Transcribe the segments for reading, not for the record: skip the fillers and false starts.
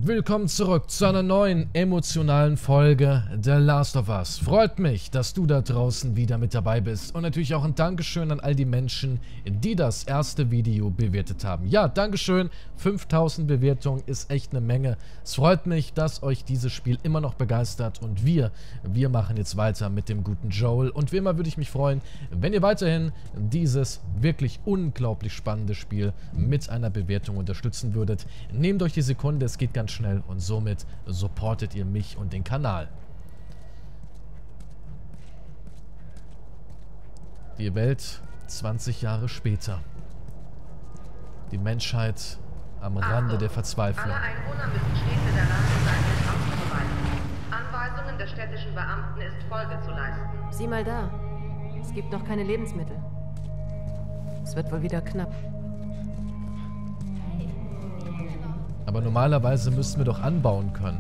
Willkommen zurück zu einer neuen emotionalen Folge The Last of Us. Freut mich, dass du da draußen wieder mit dabei bist und natürlich auch ein Dankeschön an all die Menschen, die das erste Video bewertet haben. Ja, Dankeschön, 5000 Bewertungen ist echt eine Menge. Es freut mich, dass euch dieses Spiel immer noch begeistert und wir machen jetzt weiter mit dem guten Joel. Und wie immer würde ich mich freuen, wenn ihr weiterhin dieses wirklich unglaublich spannende Spiel mit einer Bewertung unterstützen würdet. Nehmt euch die Sekunde, es geht ganz schnell und somit supportet ihr mich und den Kanal. Die Welt 20 Jahre später. Die Menschheit am Rande der Verzweiflung. Alle Einwohner müssen stets in der Lage sein, sich auszuweisen. Anweisungen der städtischen Beamten ist Folge zu leisten. Sieh mal da. Es gibt noch keine Lebensmittel. Es wird wohl wieder knapp. Aber normalerweise müssten wir doch anbauen können.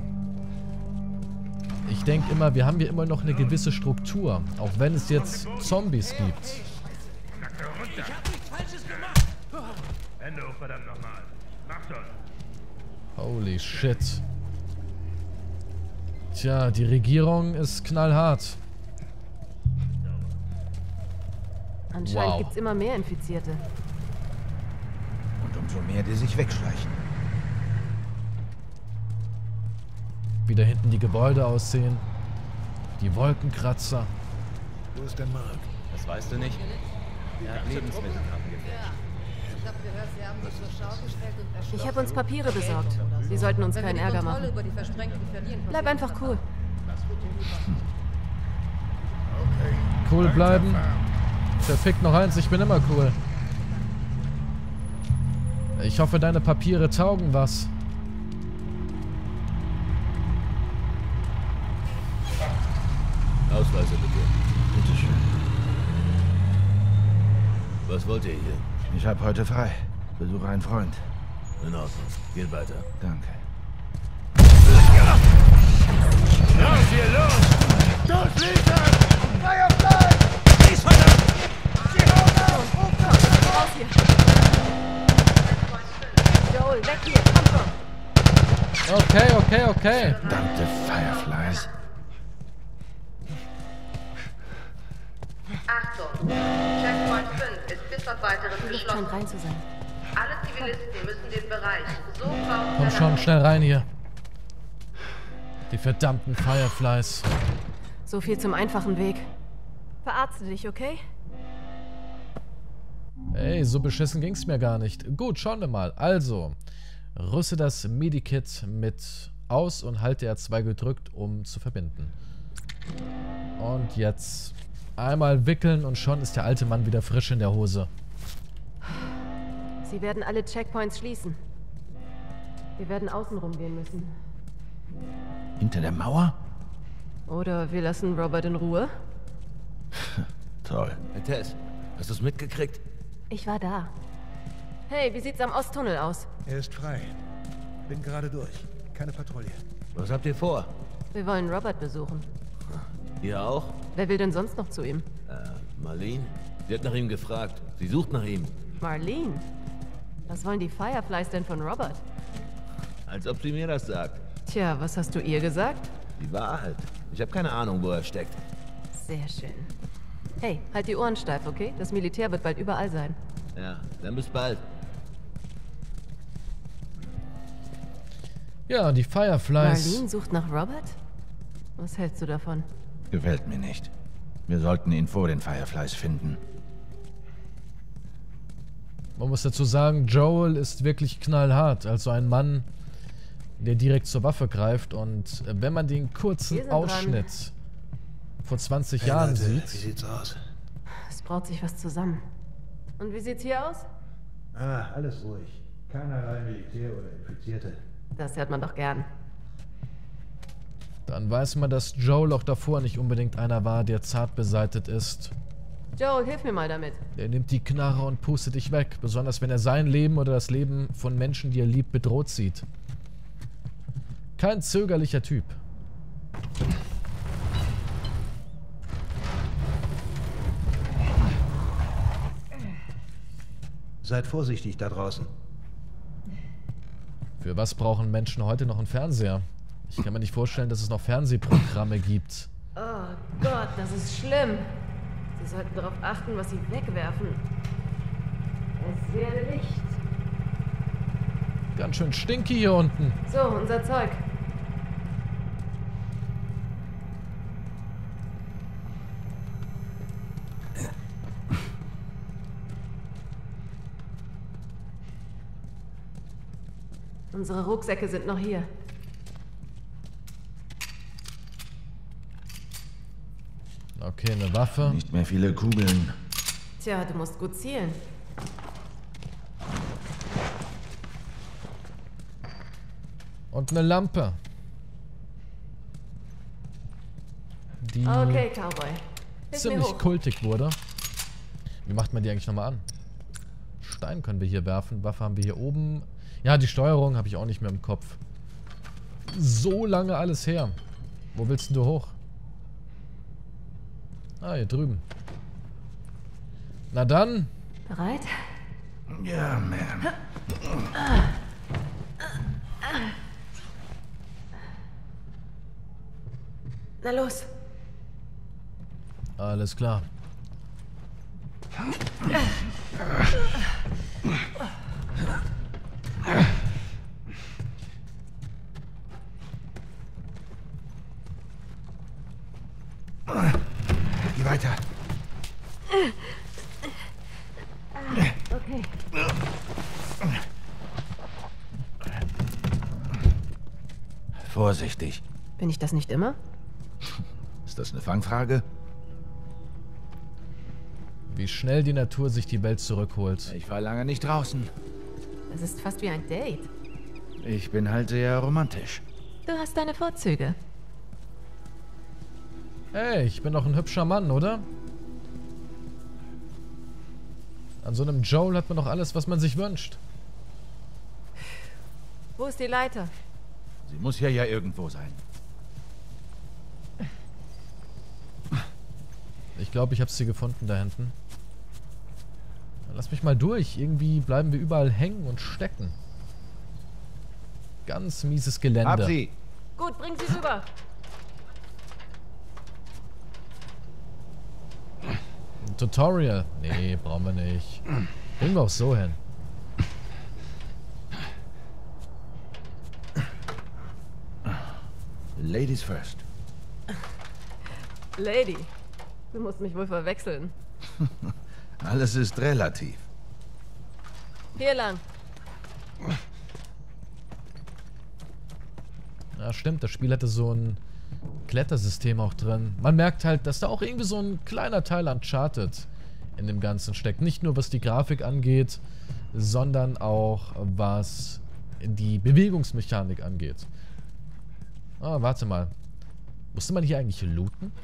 Ich denke immer, wir haben hier immer noch eine gewisse Struktur. Auch wenn es jetzt Zombies gibt. Ich hab nichts Falsches gemacht! Hände hoch, verdammt nochmal. Mach schon! Holy shit. Tja, die Regierung ist knallhart. Anscheinend Wow. gibt's immer mehr Infizierte. Und umso mehr, die sich wegschleichen. Wie da hinten die Gebäude aussehen. Die Wolkenkratzer. Wo ist denn Mark? Das weißt du nicht? Er hat Lebensmittelkarten gefälscht. Ich habe gehört, Sie haben sich zur Schau gestellt und erschlossen. Ich habe uns Papiere besorgt. Sie sollten uns Wenn wir keinen die Ärger Kontrolle machen. über die Versprengten verlieren, Bleib passiert einfach cool. Cool bleiben. Verfickt noch eins, ich bin immer cool. Ich hoffe, deine Papiere taugen was. Ausweise bitte. Bitteschön. Was wollt ihr hier? Ich habe heute frei. Besuche einen Freund. In Ordnung. Geht weiter. Danke. Los, hier, los! Durchliefern! Firefly! Schieß, verdammt! Raus hier! Joel, weg hier! Komm schon! Okay. Verdammte Fireflies. Achtung! Checkpoint 5 ist bis auf weiteres Hier scheint geschlossen. rein zu sein. Alle Zivilisten müssen den Bereich sofort Komm schon, schnell rein hier. Die verdammten Fireflies. So viel zum einfachen Weg. Verarzte dich, okay? Ey, so beschissen ging's mir gar nicht. Gut, schauen wir mal. Also, rüste das Medikit mit aus und halte R2 gedrückt, um zu verbinden. Und jetzt einmal wickeln und schon ist der alte Mann wieder frisch in der Hose. Sie werden alle Checkpoints schließen. Wir werden außenrum gehen müssen. Hinter der Mauer? Oder wir lassen Robert in Ruhe. Toll. Hey Tess, hast du's mitgekriegt? Ich war da. Hey, wie sieht's am Osttunnel aus? Er ist frei. Bin gerade durch. Keine Patrouille. Was habt ihr vor? Wir wollen Robert besuchen. Ihr auch? Wer will denn sonst noch zu ihm? Marlene? Sie hat nach ihm gefragt. Sie sucht nach ihm. Marlene? Was wollen die Fireflies denn von Robert? Als ob sie mir das sagt. Tja, was hast du ihr gesagt? Die Wahrheit. Ich habe keine Ahnung, wo er steckt. Sehr schön. Hey, halt die Ohren steif, okay? Das Militär wird bald überall sein. Ja, dann bis bald. Ja, die Fireflies. Marlene sucht nach Robert? Was hältst du davon? Gefällt mir nicht. Wir sollten ihn vor den Fireflies finden. Man muss dazu sagen, Joel ist wirklich knallhart. Also ein Mann, der direkt zur Waffe greift. Und wenn man den Wir kurzen sind Ausschnitt vor 20 Jahren Wie sieht. sieht's aus? Es braut sich was zusammen. Und wie sieht's hier aus? Ah, alles ruhig. Keinerlei Militär oder Infizierte. Das hört man doch gern. Dann weiß man, dass Joel auch davor nicht unbedingt einer war, der zart beseitet ist. Joel, hilf mir mal damit. Der nimmt die Knarre und pustet dich weg. Besonders wenn er sein Leben oder das Leben von Menschen, die er liebt, bedroht sieht. Kein zögerlicher Typ. Seid vorsichtig da draußen. Für was brauchen Menschen heute noch einen Fernseher? Ich kann mir nicht vorstellen, dass es noch Fernsehprogramme gibt. Oh Gott, das ist schlimm. Sie sollten darauf achten, was sie wegwerfen. Es werde Licht. Ganz schön stinky hier unten. So, unser Zeug. Unsere Rucksäcke sind noch hier. Okay, eine Waffe. Nicht mehr viele Kugeln. Tja, du musst gut zielen. Und eine Lampe. Die Okay, Cowboy. Hilf mir ziemlich hoch. kultig wurde. Wie macht man die eigentlich nochmal an? Stein können wir hier werfen. Waffe haben wir hier oben. Ja, die Steuerung habe ich auch nicht mehr im Kopf. So lange alles her. Wo willst denn du hoch? Ah, hier drüben. Na dann. Bereit? Ja, man. Na los. Alles klar. Geh weiter. Okay. Vorsichtig. Bin ich das nicht immer? Ist das eine Fangfrage? Wie schnell die Natur sich die Welt zurückholt. Ich war lange nicht draußen. Das ist fast wie ein Date. Ich bin halt sehr romantisch. Du hast deine Vorzüge. Hey, ich bin doch ein hübscher Mann, oder? An so einem Joel hat man doch alles, was man sich wünscht. Wo ist die Leiter? Sie muss hier ja irgendwo sein. Ich glaube, ich habe sie gefunden da hinten. Lass mich mal durch. Irgendwie bleiben wir überall hängen und stecken. Ganz mieses Gelände. Hab sie! Gut, bring sie rüber. Ein Tutorial? Nee, brauchen wir nicht. Bringen wir auch so hin. Ladies first. Lady. Du musst mich wohl verwechseln. Alles ist relativ. Hier lang. Ja, stimmt. Das Spiel hatte so ein Klettersystem auch drin. Man merkt halt, dass da auch irgendwie so ein kleiner Teil Uncharted in dem Ganzen steckt. Nicht nur was die Grafik angeht, sondern auch was die Bewegungsmechanik angeht. Ah, warte mal. Musste man hier eigentlich looten?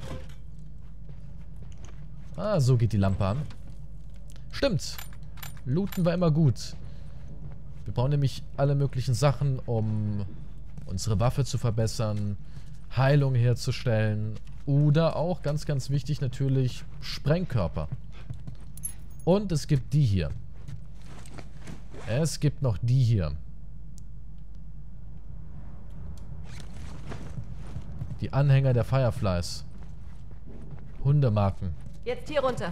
Ah, so geht die Lampe an. Stimmt. Looten war immer gut. Wir brauchen nämlich alle möglichen Sachen, um unsere Waffe zu verbessern, Heilung herzustellen oder auch, ganz, ganz wichtig natürlich, Sprengkörper. Und es gibt die hier. Es gibt noch die hier. Die Anhänger der Fireflies. Hundemarken. Jetzt hier runter.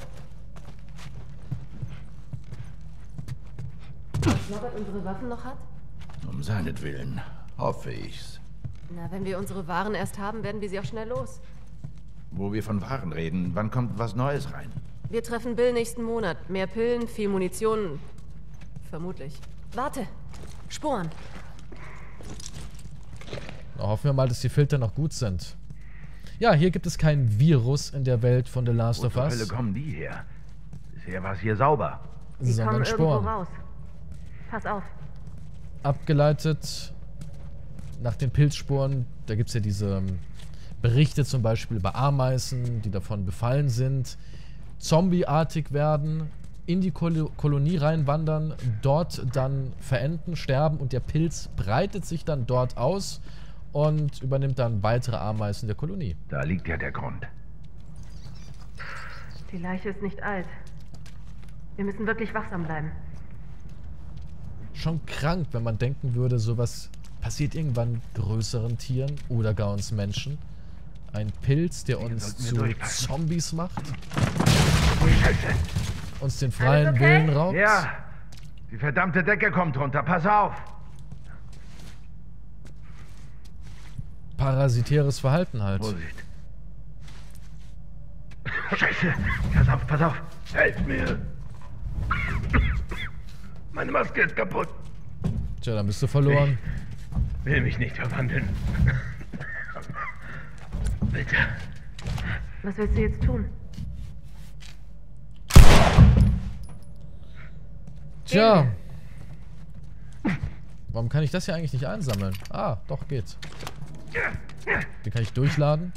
Was Norbert unsere Waffen noch hat? Um seinetwillen. Hoffe ich's. Na, wenn wir unsere Waren erst haben, werden wir sie auch schnell los. Wo wir von Waren reden, wann kommt was Neues rein? Wir treffen Bill nächsten Monat. Mehr Pillen, viel Munition. Vermutlich. Warte. Sporen. Na, hoffen wir mal, dass die Filter noch gut sind. Ja, hier gibt es kein Virus in der Welt von The Last of Wo zur Us, Hölle kommen die her? Bisher war es hier sauber. Sie sondern kommen irgendwo Sporen. raus. Pass auf. Abgeleitet nach den Pilzsporen. Da gibt es ja diese Berichte zum Beispiel über Ameisen, die davon befallen sind, zombieartig werden, in die Kolonie reinwandern, dort dann verenden, sterben und der Pilz breitet sich dann dort aus und übernimmt dann weitere Ameisen der Kolonie. Da liegt ja der Grund. Die Leiche ist nicht alt. Wir müssen wirklich wachsam bleiben. schon krank, wenn man denken würde, sowas passiert irgendwann größeren Tieren oder gar uns Menschen. Ein Pilz, der uns zu Zombies macht. Uns den freien Willen raubt. Ja, die verdammte Decke kommt runter. Pass auf. Parasitäres Verhalten halt. Vorsicht. Scheiße. Pass auf. Helf mir. Meine Maske ist kaputt. Tja, dann bist du verloren. Ich will mich nicht verwandeln. Bitte. Was willst du jetzt tun? Tja. Warum kann ich das hier eigentlich nicht einsammeln? Ah, doch, geht. Den kann ich durchladen.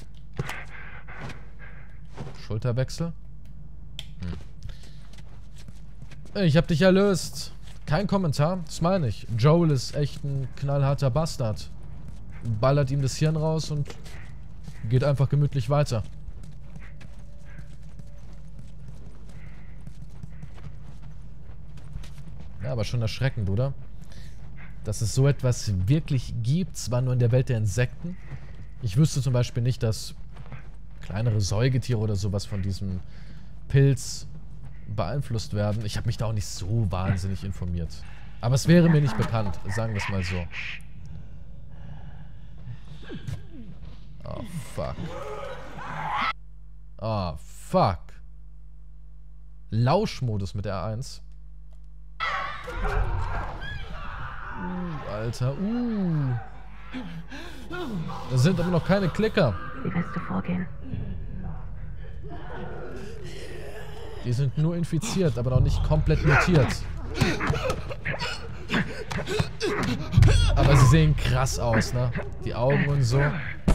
Schulterwechsel. Ich hab dich erlöst. Kein Kommentar, das meine ich. Joel ist echt ein knallharter Bastard. Ballert ihm das Hirn raus und geht einfach gemütlich weiter. Ja, aber schon erschreckend, oder? Dass es so etwas wirklich gibt, zwar nur in der Welt der Insekten. Ich wüsste zum Beispiel nicht, dass kleinere Säugetiere oder sowas von diesem Pilz beeinflusst werden. Ich habe mich da auch nicht so wahnsinnig informiert. Aber es wäre mir nicht bekannt, sagen wir es mal so. Oh, fuck. Oh, fuck. Lauschmodus mit R1. Alter, Da sind aber noch keine Klicker. Wie willst du vorgehen? Die sind nur infiziert, aber noch nicht komplett mutiert. Aber sie sehen krass aus, ne? Die Augen und so.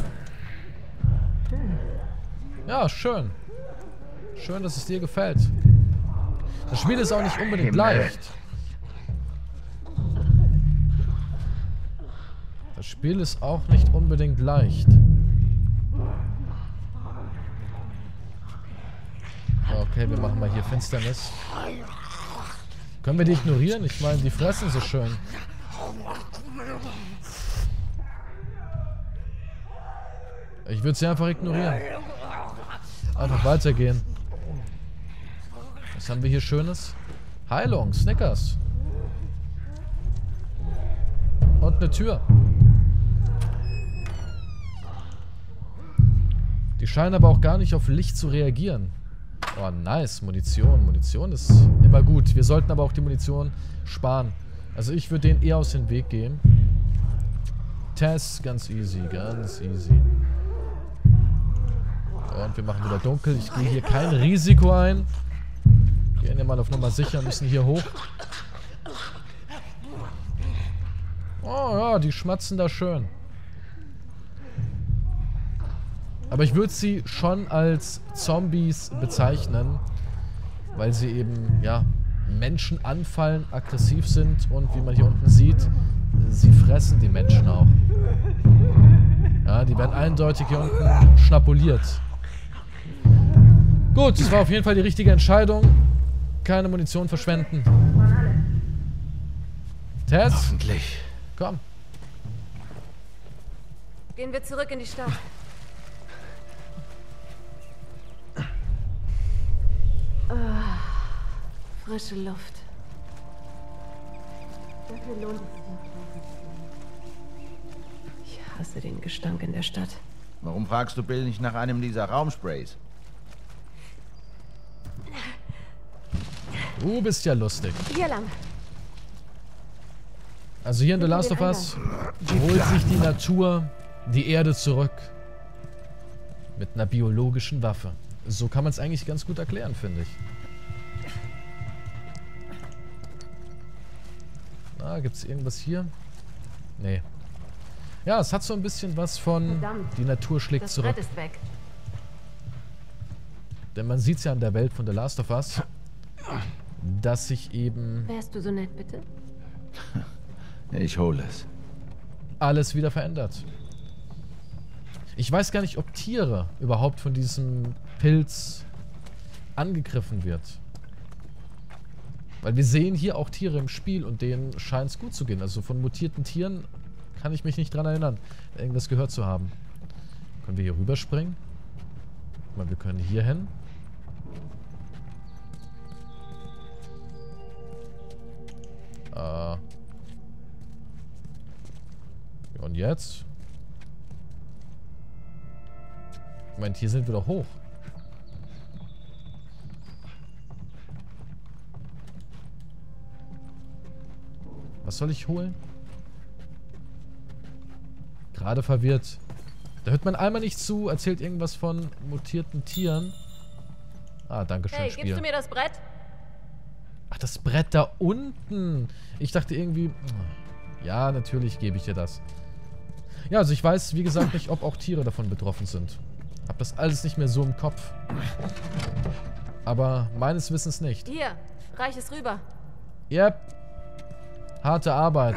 Ja, schön. Schön, dass es dir gefällt. Das Spiel ist auch nicht unbedingt leicht. Das Spiel ist auch nicht unbedingt leicht. Okay, wir machen mal hier Finsternis. Können wir die ignorieren? Ich meine, die fressen so schön. Ich würde sie einfach ignorieren. Einfach weitergehen. Was haben wir hier Schönes? Heilung, Snickers. Und eine Tür. Die scheinen aber auch gar nicht auf Licht zu reagieren. Oh, nice. Munition. Munition ist immer gut. Wir sollten aber auch die Munition sparen. Also ich würde denen eher aus dem Weg gehen. Test, ganz easy, ganz easy. Und wir machen wieder dunkel. Ich gehe hier kein Risiko ein. Gehen ja mal auf Nummer sicher, müssen hier hoch. Oh ja, die schmatzen da schön. Aber ich würde sie schon als Zombies bezeichnen, weil sie eben, ja, Menschen anfallen, aggressiv sind und wie man hier unten sieht, sie fressen die Menschen auch. Ja, die werden eindeutig hier unten schnapuliert. Gut, das war auf jeden Fall die richtige Entscheidung. Keine Munition verschwenden. Tess? Hoffentlich. Komm. Gehen wir zurück in die Stadt. Frische Luft. Dafür lohnt es sich. Ich hasse den Gestank in der Stadt. Warum fragst du Bill nicht nach einem dieser Raumsprays? Du bist ja lustig. Hier lang. Also hier in The Last of Us holt sich die Natur die Erde zurück. Mit einer biologischen Waffe. So kann man es eigentlich ganz gut erklären, finde ich. Na, gibt es irgendwas hier? Nee. Ja, es hat so ein bisschen was von die Natur schlägt Das zurück. Brett ist weg. Denn man sieht es ja in der Welt von The Last of Us, dass sich eben Wärst du so nett, bitte? Ich hole es. alles wieder verändert. Ich weiß gar nicht, ob Tiere überhaupt von diesem Pilz angegriffen wird. Weil wir sehen hier auch Tiere im Spiel und denen scheint es gut zu gehen. Also von mutierten Tieren kann ich mich nicht dran erinnern, irgendwas gehört zu haben. Können wir hier rüberspringen? Guck mal, wir können hier hin. Und jetzt? Moment, hier sind wir doch hoch. Was soll ich holen? Gerade verwirrt. Da hört man einmal nicht zu, erzählt irgendwas von mutierten Tieren. Ah, danke schön, Hey, Spiel. gibst du mir das Brett? Ach, das Brett da unten. Ich dachte irgendwie... Ja, natürlich gebe ich dir das. Ja, also ich weiß, wie gesagt, nicht, ob auch Tiere davon betroffen sind. Hab das alles nicht mehr so im Kopf. Aber meines Wissens nicht. Hier, reich es rüber. Yep. Harte Arbeit.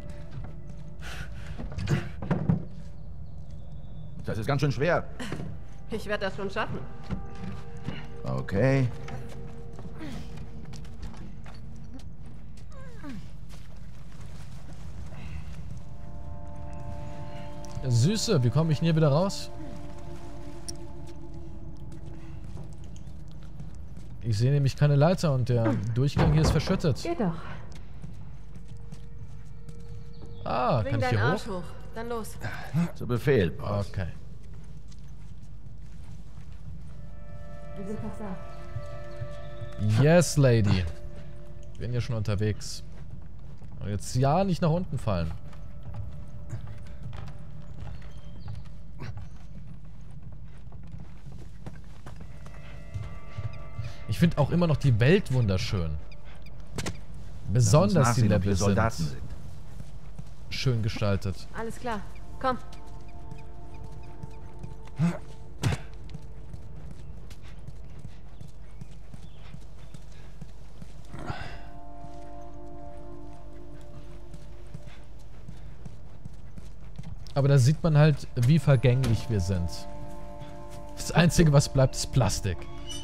Das ist ganz schön schwer. Ich werde das schon schaffen. Okay. Süße, wie komme ich denn hier wieder raus? Ich sehe nämlich keine Leiter und der Durchgang hier ist verschüttet. Geh doch. Ah, Bring kann ich deinen hier Arsch hoch? hoch. Dann los. Zu Befehl, Boss. Okay. Wir sind fast da. Yes, Lady. Bin ja schon unterwegs. Und jetzt ja nicht nach unten fallen. Ich finde auch immer noch die Welt wunderschön. Besonders die Level sind schön gestaltet. Alles klar. Komm. Aber da sieht man halt, wie vergänglich wir sind. Das Einzige, was bleibt, ist Plastik.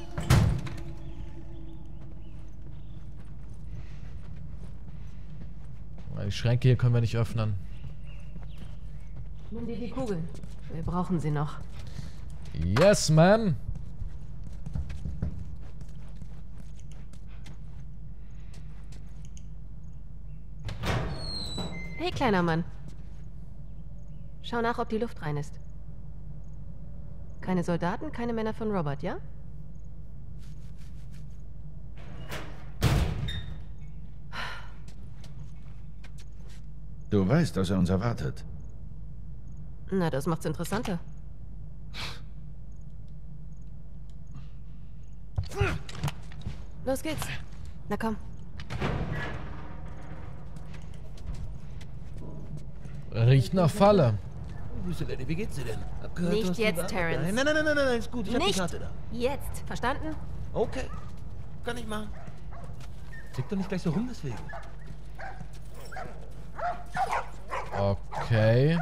Die Schränke hier können wir nicht öffnen. Nimm dir die Kugeln. Wir brauchen sie noch. Yes, man. Hey, kleiner Mann. Schau nach, ob die Luft rein ist. Keine Soldaten, keine Männer von Robert, ja? Du weißt, dass er uns erwartet. Na, das macht's interessanter. Los geht's. Na komm. Riecht nach Falle. Grüße, Lady, wie geht's dir denn? Hab gehört, Nicht du hast die jetzt, Ware- Terrence. Nein, ist gut. Ich hab die Nicht Karte da. jetzt. Verstanden? Okay, kann ich machen. Zick doch nicht gleich so rum deswegen. Okay.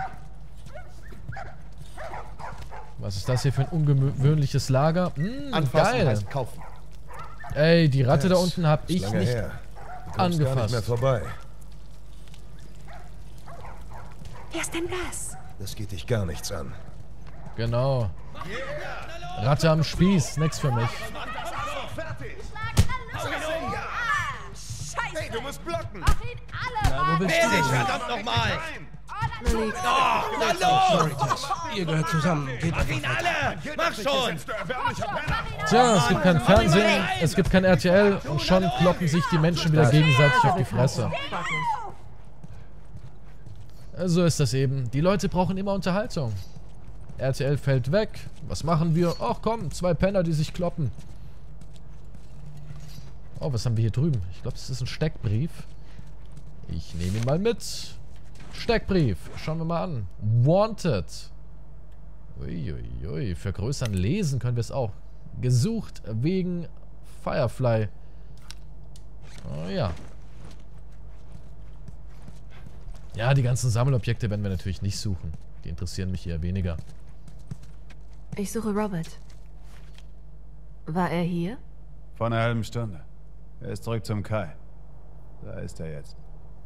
Was ist das hier für ein ungewöhnliches Lager? Anfassen Geil. heißt kaufen. Ey, die Ratte da Yes. unten hab ich Lange nicht her. Du kommst gar nicht mehr angefasst. vorbei. Wer ist denn das? Das geht dich gar nichts an. Genau. Ratte am Spieß, nix für mich. Hey, du musst blocken! Wo bist du denn? Verdammt nochmal! Ihr gehört zusammen. Geht Mach ihn alle! Mach schon! Tja, es gibt kein Fernsehen, es gibt kein RTL und schon kloppen sich die Menschen wieder gegenseitig auf die Fresse. So ist das eben. Die Leute brauchen immer Unterhaltung. RTL fällt weg. Was machen wir? Ach komm, zwei Penner, die sich kloppen. Oh, was haben wir hier drüben? Ich glaube, das ist ein Steckbrief. Ich nehme ihn mal mit. Steckbrief. Schauen wir mal an. Wanted. Uiuiui. Vergrößern, lesen können wir es auch. Gesucht wegen Firefly. Oh ja. Ja, die ganzen Sammelobjekte werden wir natürlich nicht suchen. Die interessieren mich eher weniger. Ich suche Robert. War er hier? Vor einer halben Stunde. Er ist zurück zum Kai. Da ist er jetzt.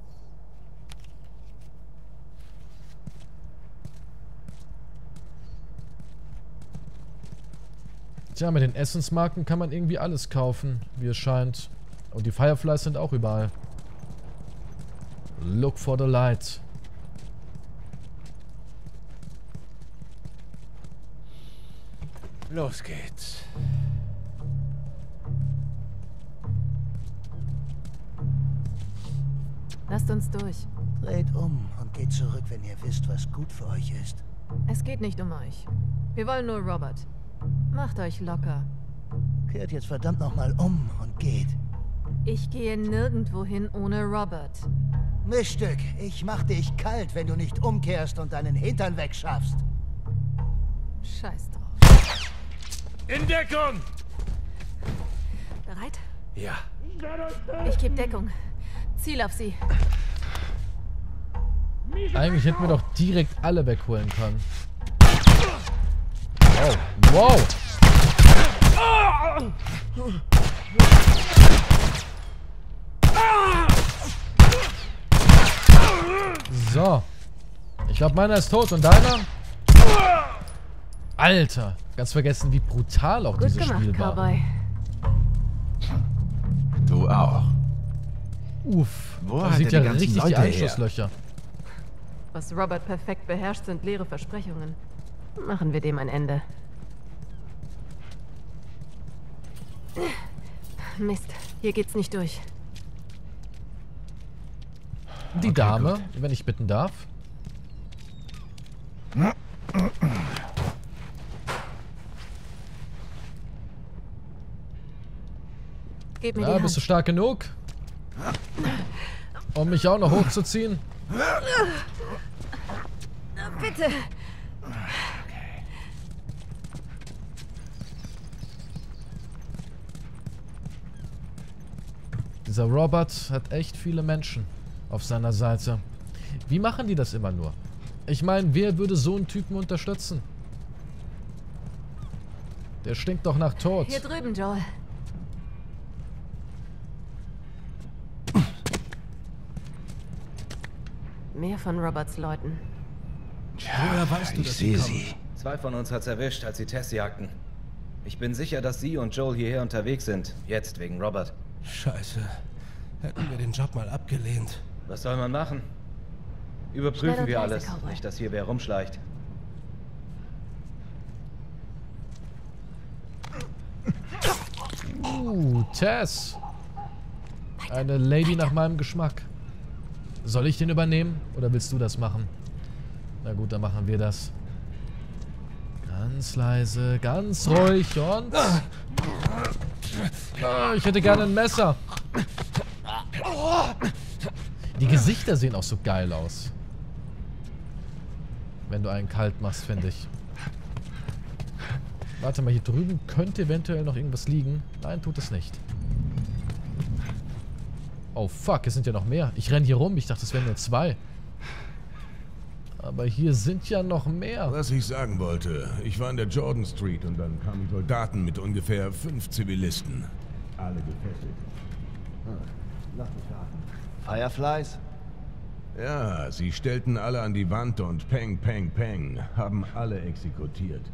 Tja, mit den Essensmarken kann man irgendwie alles kaufen, wie es scheint. Und die Fireflies sind auch überall. Look for the light. Los geht's. Lasst uns durch. Dreht um und geht zurück, wenn ihr wisst, was gut für euch ist. Es geht nicht um euch. Wir wollen nur Robert. Macht euch locker. Kehrt jetzt verdammt nochmal um und geht. Ich gehe nirgendwo hin ohne Robert. Miststück, ich mach dich kalt, wenn du nicht umkehrst und deinen Hintern wegschaffst. Scheiß drauf. In Deckung! Bereit? Ja. Ich gebe Deckung. Ziel auf sie. Eigentlich hätten wir doch direkt alle wegholen können. Oh, wow! So. Ich glaube, meiner ist tot. Und deiner? Alter. Ganz vergessen, wie brutal auch dieses Spiel war. Cowboy. Du auch. Uff. Wo Man hat sieht er ja die ganzen richtig die Leute her? Einschusslöcher. Was Robert perfekt beherrscht, sind leere Versprechungen. Machen wir dem ein Ende. Mist, hier geht's nicht durch. Die Dame, wenn ich bitten darf. Gib mir die Ja, Hand. bist du stark genug? Um mich auch noch hochzuziehen? Bitte. Dieser Robert hat echt viele Menschen auf seiner Seite. Wie machen die das immer nur? Ich meine, wer würde so einen Typen unterstützen? Der stinkt doch nach Tod. Hier drüben, Joel. Mehr von Roberts Leuten. Woher weißt du, Ich dass sehe kommen? sie. 2 von uns hat's erwischt, als sie Tess jagten. Ich bin sicher, dass sie und Joel hierher unterwegs sind. Jetzt wegen Robert. Scheiße. Hätten wir den Job mal abgelehnt. Was soll man machen? Schnell Überprüfen und wir leise, alles. Cowboy. Nicht, dass hier wer rumschleicht. Tess. Eine Lady nach meinem Geschmack. Soll ich den übernehmen? Oder willst du das machen? Na gut, dann machen wir das. Ganz leise, ganz ruhig und... Ah, ich hätte gerne ein Messer. Die Gesichter sehen auch so geil aus. Wenn du einen kalt machst, finde ich. Warte mal, hier drüben könnte eventuell noch irgendwas liegen. Nein, tut es nicht. Oh fuck, es sind ja noch mehr. Ich renne hier rum, ich dachte, es wären nur 2. Aber hier sind ja noch mehr. Was ich sagen wollte, ich war in der Jordan Street und dann kamen Soldaten mit ungefähr 5 Zivilisten. Alle gefesselt. Lass mich raten. Fireflies? Ja, sie stellten alle an die Wand und peng, peng, peng, haben alle exekutiert.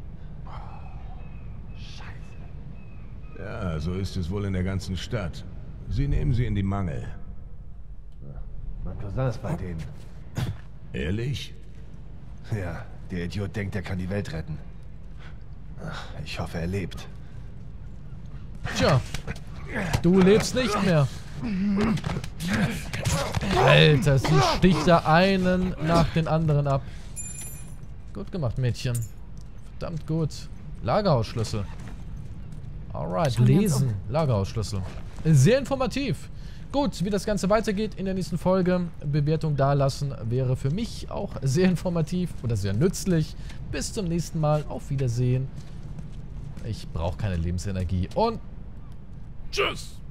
Scheiße. Ja, so ist es wohl in der ganzen Stadt. Sie nehmen sie in die Mangel. Mein Cousin ist bei denen. Ehrlich? Ja, der Idiot denkt, er kann die Welt retten. Ach, ich hoffe, er lebt. Tja, du lebst nicht mehr. Alter, sie sticht da einen nach den anderen ab. Gut gemacht, Mädchen. Verdammt gut. Lagerhausschlüssel. Alright, lesen. Lagerhausschlüssel. Sehr informativ. Gut, wie das Ganze weitergeht in der nächsten Folge. Bewertung dalassen wäre für mich auch sehr informativ oder sehr nützlich. Bis zum nächsten Mal. Auf Wiedersehen. Ich brauche keine Lebensenergie. Und tschüss.